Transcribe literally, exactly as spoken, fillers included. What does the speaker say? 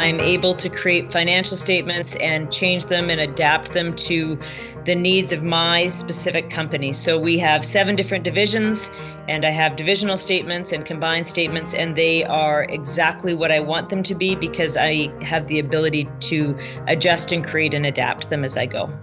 I'm able to create financial statements and change them and adapt them to the needs of my specific company. So we have seven different divisions, and I have divisional statements and combined statements, and they are exactly what I want them to be because I have the ability to adjust and create and adapt them as I go.